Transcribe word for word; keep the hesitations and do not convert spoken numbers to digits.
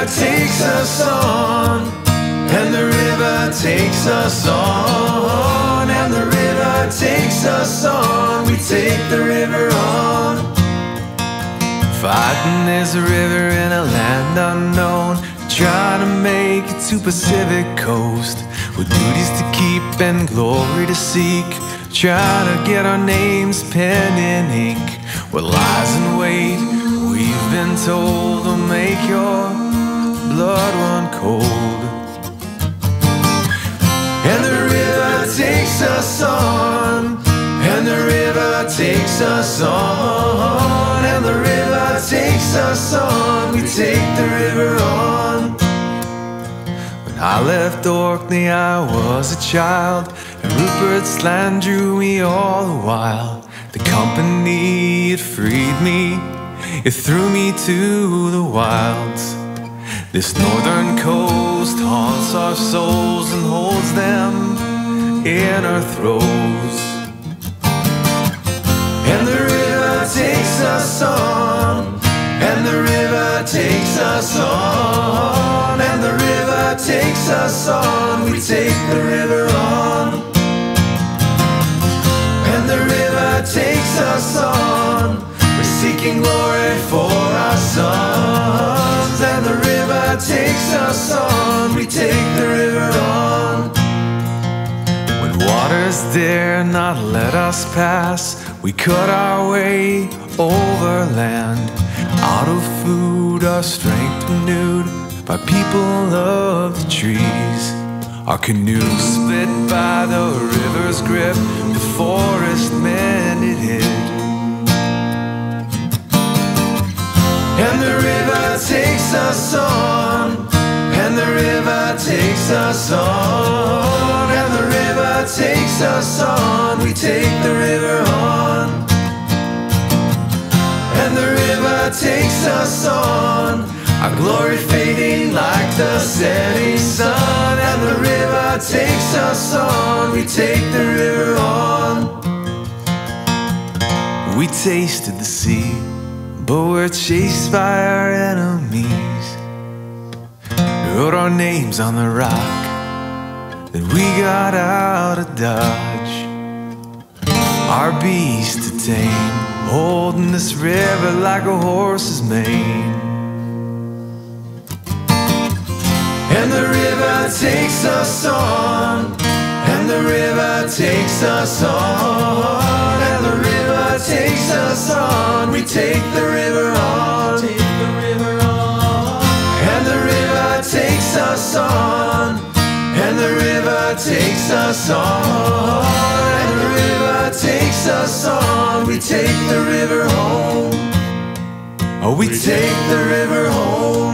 takes us on, and the river takes us on, and the river takes us on. We take the river on. Fighting is a river in a land unknown, trying to make it to Pacific coast, with duties to keep and glory to seek, trying to get our names penned in ink. What lies in wait, we've been told, will make your blood run cold. And the river takes us on, and the river takes us on, and the river takes us on. We take the river on. When I left Orkney I was a child, and Rupert's land drew me all the while. The company, it freed me, it threw me to the wilds. This northern coast haunts our souls and holds them in our throes. And the river takes us on, and the river takes us on, and the river takes us on. We take the river on. And the river takes us on. We're seeking glory for our sons, and the river takes us on. We take the river on. When waters dare not let us pass, we cut our way overland. Out of food, our strength renewed by people of the trees. Our canoe split by the river's grip, the forest mended hid. And the river takes us on, and the river takes us on, and the river takes us on. We take the river on. And the river takes us on, our glory fading like the setting sun. And the river takes us on. We take the river on. We tasted the sea, but we're chased by our enemies. Wrote our names on the rock, then we got out of Dodge. Our beast to tame, holding this river like a horse's mane. And the river takes us on, and the river takes us on, and the river takes us on. We take the river on. Take the river on. And the river takes us on, and the river takes us on, and the river takes us on. We take the river home. Oh, we take the river home.